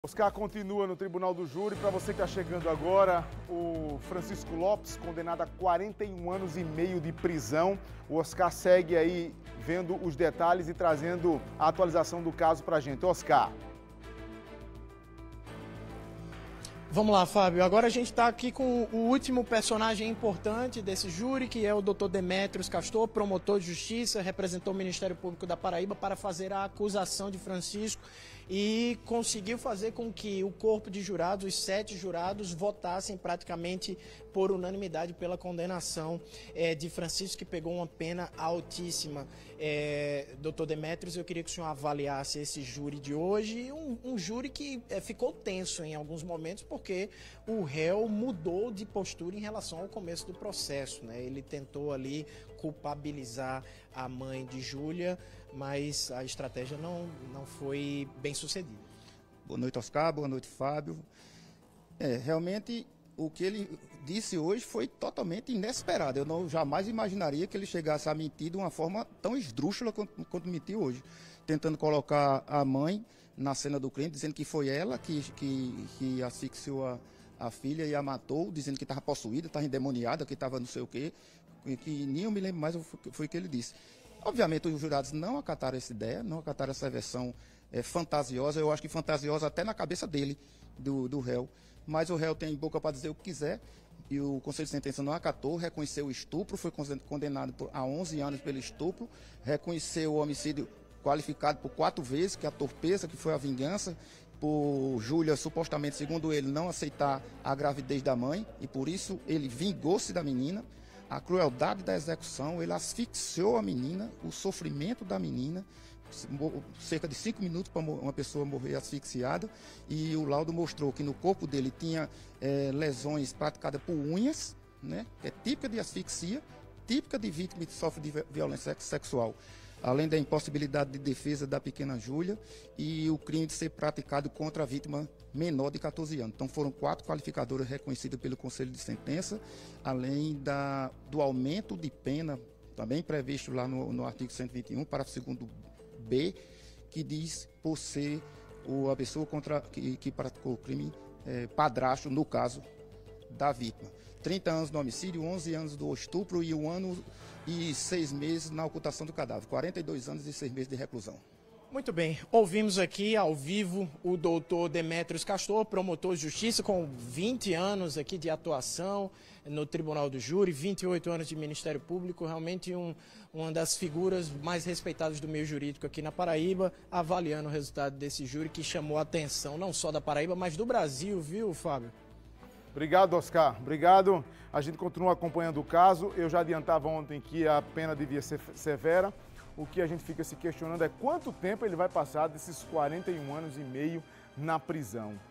Oscar continua no Tribunal do Júri. Para você que está chegando agora, o Francisco Lopes, condenado a 41 anos e meio de prisão. O Oscar segue aí vendo os detalhes e trazendo a atualização do caso para a gente. Oscar. Vamos lá, Fábio. Agora a gente está aqui com o último personagem importante desse júri, que é o Dr. Demétrios Castor, promotor de justiça, representou o Ministério Público da Paraíba para fazer a acusação de Francisco e conseguiu fazer com que o corpo de jurados, os 7 jurados, votassem praticamente por unanimidade pela condenação de Francisco, que pegou uma pena altíssima. Dr. Demétrios, eu queria que o senhor avaliasse esse júri de hoje, um júri que ficou tenso em alguns momentos, porque o réu mudou de postura em relação ao começo do processo, né? Ele tentou ali culpabilizar a mãe de Júlia, mas a estratégia não foi bem sucedida. Boa noite, Oscar. Boa noite, Fábio. Realmente o que ele disse hoje foi totalmente inesperado. Eu jamais imaginaria que ele chegasse a mentir de uma forma tão esdrúxula quanto mentiu hoje, tentando colocar a mãe na cena do crime, dizendo que foi ela que asfixiou a filha e a matou, dizendo que estava possuída, estava endemoniada, que estava não sei o quê, que nem eu me lembro mais foi o que ele disse. Obviamente os jurados não acataram essa ideia, não acataram essa versão fantasiosa, eu acho que fantasiosa até na cabeça dele, do réu, mas o réu tem boca para dizer o que quiser, e o Conselho de Sentença não acatou, reconheceu o estupro, foi condenado a 11 anos pelo estupro, reconheceu o homicídio qualificado por 4 vezes, que é a torpeza, que foi a vingança, por Júlia, supostamente, segundo ele, não aceitar a gravidez da mãe, e por isso ele vingou-se da menina, a crueldade da execução, ele asfixiou a menina, o sofrimento da menina, cerca de 5 minutos para uma pessoa morrer asfixiada, e o laudo mostrou que no corpo dele tinha lesões praticadas por unhas, né, que é típica de asfixia, típica de vítima que sofre de violência sexual, além da impossibilidade de defesa da pequena Júlia e o crime de ser praticado contra a vítima menor de 14 anos. Então foram 4 qualificadoras reconhecidas pelo Conselho de Sentença, além do aumento de pena, também previsto lá no artigo 121, parágrafo 2º B, que diz por ser a pessoa que praticou o crime padrasto, no caso da vítima. 30 anos no homicídio, 11 anos do estupro e 1 ano e 6 meses na ocultação do cadáver. 42 anos e 6 meses de reclusão. Muito bem, ouvimos aqui ao vivo o doutor Demétrios Castor, promotor de justiça, com 20 anos aqui de atuação no Tribunal do Júri, 28 anos de Ministério Público, realmente uma das figuras mais respeitadas do meio jurídico aqui na Paraíba, avaliando o resultado desse júri que chamou a atenção não só da Paraíba, mas do Brasil, viu, Fábio? Obrigado, Oscar. Obrigado. A gente continua acompanhando o caso. Eu já adiantava ontem que a pena devia ser severa. O que a gente fica se questionando é quanto tempo ele vai passar desses 41 anos e meio na prisão.